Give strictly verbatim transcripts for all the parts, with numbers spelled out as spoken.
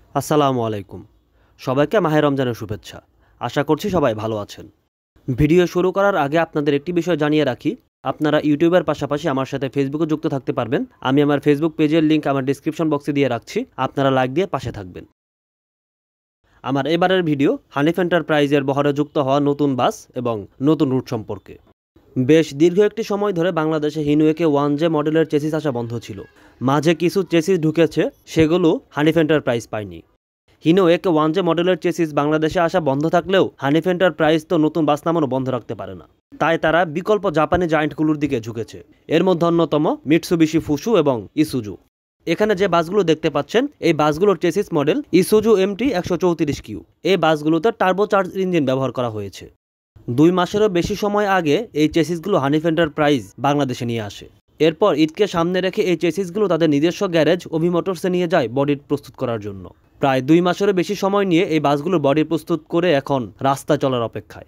আসসালামু আলাইকুম। সবাইকে মাহে রমজানের শুভেচ্ছা। আশা করছি সবাই ভালো আছেন। ভিডিও শুরু করার আগে আপনাদের একটি বিষয় জানিয়ে রাখি, আপনারা ইউটিউবের পাশাপাশি আমার সাথে ফেসবুকে যুক্ত থাকতে পারবেন। আমি আমার ফেসবুক পেজের লিঙ্ক আমার ডিসক্রিপশন বক্সে দিয়ে রাখছি, আপনারা লাইক দিয়ে পাশে থাকবেন। আমার এবারের ভিডিও হানিফ এন্টারপ্রাইজের বহরে যুক্ত হওয়া নতুন বাস এবং নতুন রুট সম্পর্কে। বেশ দীর্ঘ একটি সময় ধরে বাংলাদেশে হিনুয়েকে ওয়ান জে মডেলের চেসিস আসা বন্ধ ছিল। মাঝে কিছু চেসিস ঢুকেছে, সেগুলো হানিফ এন্টারপ্রাইজ পায়নি। হিনুয়েকে ওয়ান জে মডেলের চেসিস বাংলাদেশে আসা বন্ধ থাকলেও হানিফ এন্টারপ্রাইজ তো নতুন বাস নামানো বন্ধ রাখতে পারে না। তাই তারা বিকল্প জাপানি জায়ান্টগুলোর দিকে ঝুঁকেছে। এর মধ্যে অন্যতম মিটসুবিশি ফুসু এবং ইসুজু। এখানে যে বাসগুলো দেখতে পাচ্ছেন, এই বাসগুলোর চেসিস মডেল ইসুজু এমটি একশো চৌত্রিশ কিউ। এই বাসগুলোতে টার্বোচার্জ ইঞ্জিন ব্যবহার করা হয়েছে। দুই মাসেরও বেশি সময় আগে এই চেসিসগুলো হানিফ এন্টারপ্রাইজ বাংলাদেশে নিয়ে আসে। এরপর ঈদকে সামনে রেখে এই চেসিসগুলো তাদের নিজস্ব গ্যারেজ অভি মোটরসে নিয়ে যায় বডি প্রস্তুত করার জন্য। প্রায় দুই মাসেরও বেশি সময় নিয়ে এই বাসগুলোর বডি প্রস্তুত করে এখন রাস্তায় চলার অপেক্ষায়।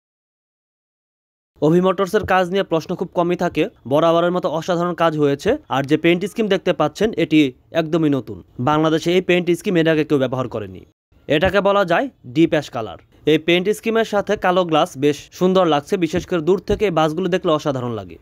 অভি মোটরসের কাজ নিয়ে প্রশ্ন খুব কমই থাকে, বরাবরের মতো অসাধারণ কাজ হয়েছে। আর যে পেইন্ট স্কিম দেখতে পাচ্ছেন, এটি একদমই নতুন। বাংলাদেশে এই পেইন্ট স্কিম এর আগে কেউ ব্যবহার করেনি। এটাকে বলা যায় ডিপ অ্যাশ কালার। এই পেইন্ট স্কিমের সাথে কালো গ্লাস বেশ সুন্দর লাগছে, বিশেষ করে দূর থেকে এই বাসগুলো দেখলে অসাধারণ লাগে।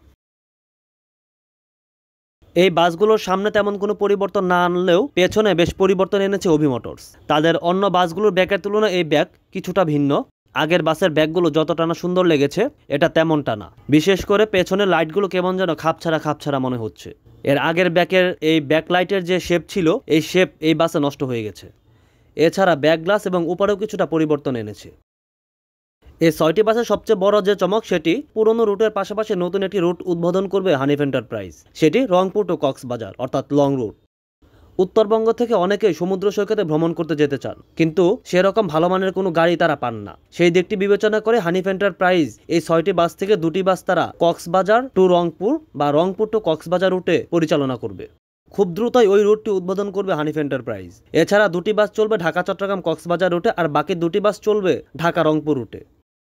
এই বাসগুলোর সামনে তেমন কোনো পরিবর্তন না আনলেও পেছনে বেশ পরিবর্তন এনেছে অভি মোটরস। তাদের অন্য বাসগুলোর ব্যাগের তুলনায় এই ব্যাগ কিছুটা ভিন্ন। আগের বাসের ব্যাগগুলো যতটা না সুন্দর লেগেছে, এটা তেমনটা না। বিশেষ করে পেছনের লাইটগুলো কেমন যেন খাপছাড়া খাপছাড়া মনে হচ্ছে। এর আগের ব্যাগের এই ব্যাক লাইটের যে শেপ ছিল, এই শেপ এই বাসে নষ্ট হয়ে গেছে। এছাড়া ব্যাক গ্লাস এবং উপরেও কিছুটা পরিবর্তন এনেছে। এই ছয়টি বাসের সবচেয়ে বড় যে চমক, সেটি পুরনো রুটের পাশাপাশি নতুন একটি রুট উদ্বোধন করবে হানিফ এন্টারপ্রাইজ। সেটি রংপুর টু কক্সবাজার, অর্থাৎ লং রুট। উত্তরবঙ্গ থেকে অনেকেই সমুদ্র সৈকতে ভ্রমণ করতে যেতে চান, কিন্তু সেরকম ভালো মানের কোনো গাড়ি তারা পান না। সেই দিকটি বিবেচনা করে হানিফ এন্টারপ্রাইজ এই ছয়টি বাস থেকে দুটি বাস তারা কক্সবাজার টু রংপুর বা রংপুর টু কক্সবাজার রুটে পরিচালনা করবে। খুব দ্রুতই ওই রুটটি উদ্বোধন করবে হানিফ এন্টারপ্রাইজ। এছাড়া দুটি বাস চলবে ঢাকা চট্টগ্রাম কক্সবাজার রুটে, আর বাকি দুটি বাস চলবে ঢাকা রংপুর রুটে।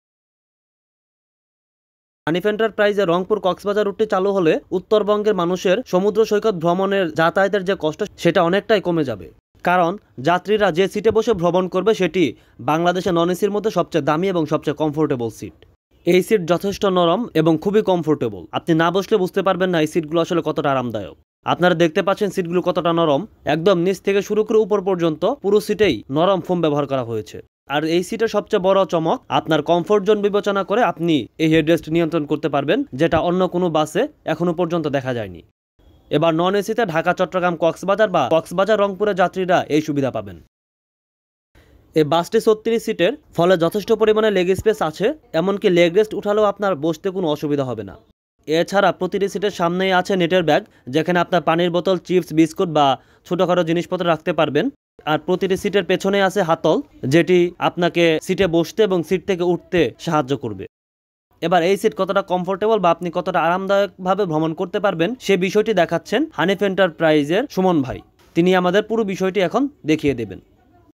হানিফ এন্টারপ্রাইজে রংপুর কক্সবাজার রুটটি চালু হলে উত্তরবঙ্গের মানুষের সমুদ্র সৈকত ভ্রমণের যাতায়াতের যে কষ্ট, সেটা অনেকটাই কমে যাবে। কারণ যাত্রীরা যে সিটে বসে ভ্রমণ করবে, সেটি বাংলাদেশে নন এসির মধ্যে সবচেয়ে দামি এবং সবচেয়ে কমফোর্টেবল সিট। এই সিট যথেষ্ট নরম এবং খুবই কমফোর্টেবল। আপনি না বসলে বুঝতে পারবেন না এই সিটগুলো আসলে কতটা আরামদায়ক। আপনারা দেখতে পাচ্ছেন সিটগুলো কতটা নরম। একদম নিচ থেকে শুরু করে উপর পর্যন্ত পুরো সিটেই নরম ফোম ব্যবহার করা হয়েছে। আর এই সিটের সবচেয়ে বড় চমক, আপনার কমফোর্ট জোন বিবেচনা করে আপনি এই হেডরেস্ট নিয়ন্ত্রণ করতে পারবেন, যেটা অন্য কোনো বাসে এখনো পর্যন্ত দেখা যায়নি। এবার নন এসিতে ঢাকা চট্টগ্রাম কক্সবাজার বা কক্সবাজার রংপুরের যাত্রীরা এই সুবিধা পাবেন। এই বাসটি ছত্রিশ সিটের, ফলে যথেষ্ট পরিমাণে লেগ স্পেস আছে। এমনকি লেগ রেস্ট উঠালেও আপনার বসতে কোনো অসুবিধা হবে না। এছাড়া প্রতিটি সিটের সামনেই আছে নেটের ব্যাগ, যেখানে আপনার পানির বোতল, চিপস, বিস্কুট বা ছোটোখাটো জিনিসপত্র রাখতে পারবেন। আর প্রতিটি সিটের পেছনে আছে হাতল, যেটি আপনাকে সিটে বসতে এবং সিট থেকে উঠতে সাহায্য করবে। এবার এই সিট কতটা কমফোর্টেবল বা আপনি কতটা আরামদায়কভাবে ভ্রমণ করতে পারবেন, সে বিষয়টি দেখাচ্ছেন হানিফ এন্টারপ্রাইজের সুমন ভাই। তিনি আমাদের পুরো বিষয়টি এখন দেখিয়ে দেবেন।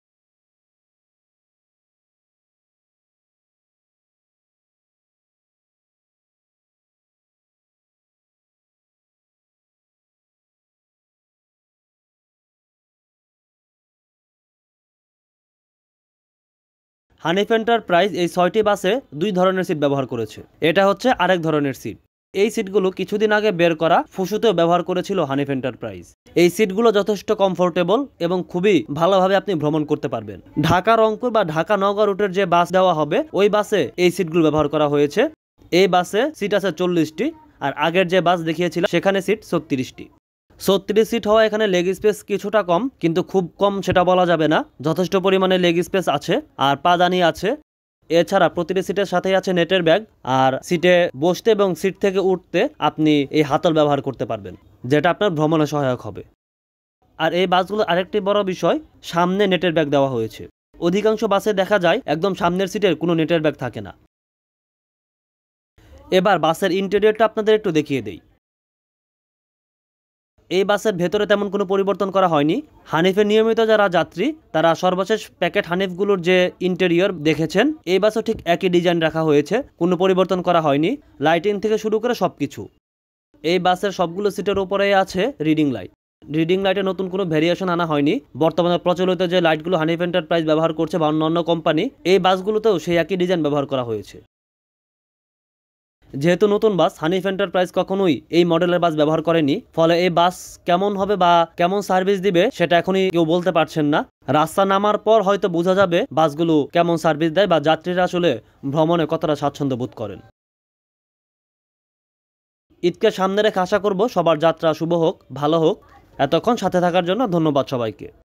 হানিফ এন্টারপ্রাইজ এই ছয়টি বাসে দুই ধরনের সিট ব্যবহার করেছে। এটা হচ্ছে আরেক ধরনের সিট। এই সিটগুলো কিছুদিন আগে বের করা ফুসুতেও ব্যবহার করেছিল হানিফ এন্টারপ্রাইজ। এই সিটগুলো যথেষ্ট কমফোর্টেবল এবং খুবই ভালোভাবে আপনি ভ্রমণ করতে পারবেন। ঢাকা রংপুর বা ঢাকা নওগাঁ রুটের যে বাস দেওয়া হবে, ওই বাসে এই সিটগুলো ব্যবহার করা হয়েছে। এই বাসে সিট আছে চল্লিশটি, আর আগের যে বাস দেখিয়েছিলাম সেখানে সিট ছত্রিশটি। ছত্রিশ সিট হওয়া এখানে লেগ স্পেস কিছুটা কম, কিন্তু খুব কম সেটা বলা যাবে না। যথেষ্ট পরিমাণে লেগ স্পেস আছে, আর পাদানি আছে। এছাড়া প্রতিটি সিটের সাথেই আছে নেটের ব্যাগ, আর সিটে বসতে এবং সিট থেকে উঠতে আপনি এই হাতল ব্যবহার করতে পারবেন, যেটা আপনার ভ্রমণে সহায়ক হবে। আর এই বাসগুলোর আরেকটি বড় বিষয়, সামনে নেটের ব্যাগ দেওয়া হয়েছে। অধিকাংশ বাসে দেখা যায় একদম সামনের সিটের কোনো নেটের ব্যাগ থাকে না। এবার বাসের ইন্টেরিয়রটা আপনাদের একটু দেখিয়ে দেই। এই বাসের ভেতরে তেমন কোনো পরিবর্তন করা হয়নি। হানিফের নিয়মিত যারা যাত্রী, তারা সর্বশেষ প্যাকেট হানিফগুলোর যে ইন্টেরিয়র দেখেছেন, এই বাসও ঠিক একই ডিজাইন রাখা হয়েছে, কোনো পরিবর্তন করা হয়নি। লাইটিং থেকে শুরু করে সব কিছু। এই বাসের সবগুলো সিটের উপরেই আছে রিডিং লাইট। রিডিং লাইটে নতুন কোনো ভেরিয়েশন আনা হয়নি। বর্তমানে প্রচলিত যে লাইটগুলো হানিফ এন্টারপ্রাইজ ব্যবহার করছে বা অন্যান্য কোম্পানি, এই বাসগুলোতেও সেই একই ডিজাইন ব্যবহার করা হয়েছে। যেহেতু নতুন বাস, হানিফ এন্টারপ্রাইজ কখনোই এই মডেলের বাস ব্যবহার করেনি, ফলে এই বাস কেমন হবে বা কেমন সার্ভিস দিবে সেটা এখনই কেউ বলতে পারছেন না। রাস্তা নামার পর হয়তো বোঝা যাবে বাসগুলো কেমন সার্ভিস দেয় বা যাত্রীরা আসলে ভ্রমণে কতটা স্বাচ্ছন্দ্য বোধ করেন। ঈদকে সামনে রেখে আশা করব সবার যাত্রা শুভ হোক, ভালো হোক। এতক্ষণ সাথে থাকার জন্য ধন্যবাদ সবাইকে।